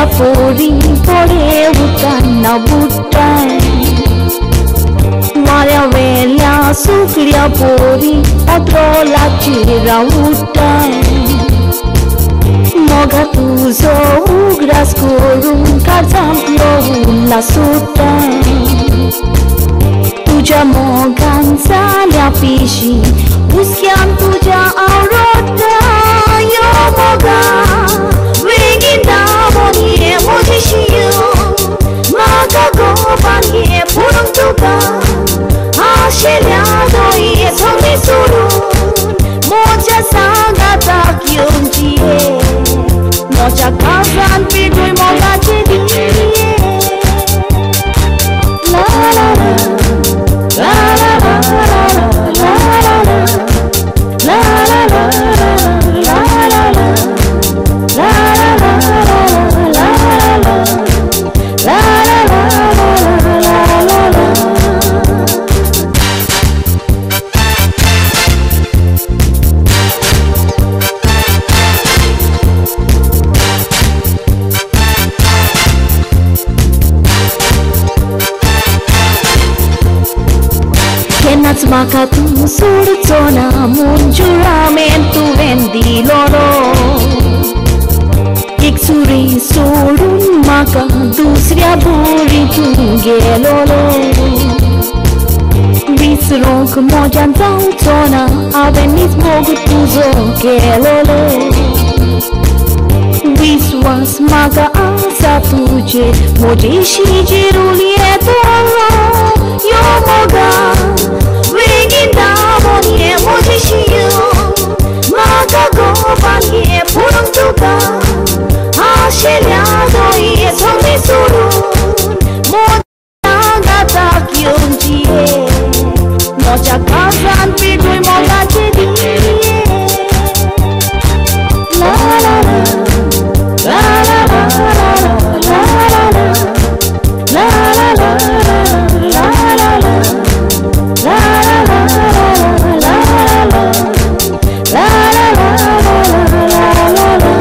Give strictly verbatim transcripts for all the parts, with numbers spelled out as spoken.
Sukria pori pore utana butai Maria velha sukria pori Atrola tira utai Moga tuzo ugras korum Karzamplo la sutai Tuja mogan zalia pishi Uskiam tuja aurota Yo moga Winginda monie mojishiyo Maga gopanie purung tuga Ashelia doi songi surun Moja sangata kyunjie Moja kazan pidui mogache diye La la la La la la la la la La la la la la la La la la la la la La la la la la la Kenats makatu surzona mun juramento vendi loro Iksuri surun maka dusria buri tunge loro Visrok mojan zona avenis mogu tuzo ke lolo Viswas maka asa tuje mojishi jirulie tolo Yo moga Winginda monie mojishiyo Maga gopanie purung tuga Ashelia doi songi surun Moja gata kyunjie Moja kazan pidui mogache diye La la la La la la la la la La la la la la la La la la la la la La la la la la la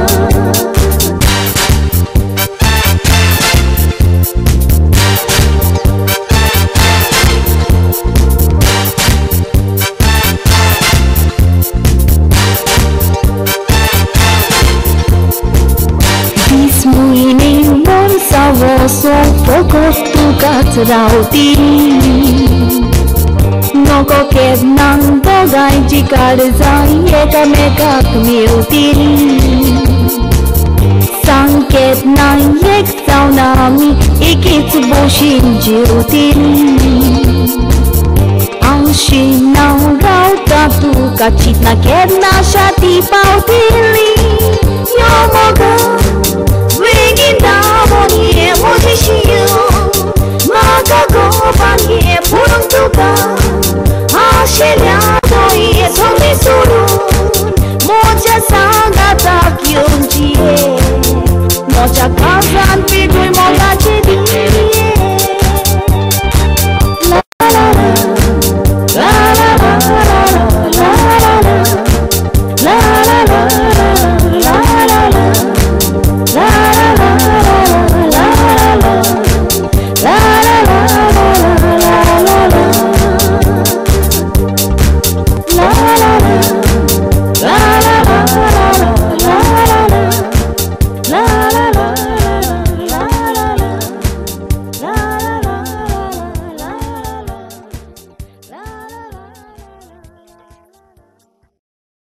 Bismuini morsa voso poco tu katrauti Noko ket nang dogai jikar zai eka mekak miuti Sanket nang yek saunami ikits boshin jiuti Aushin nang rau tatu kachit na ket na shati pautili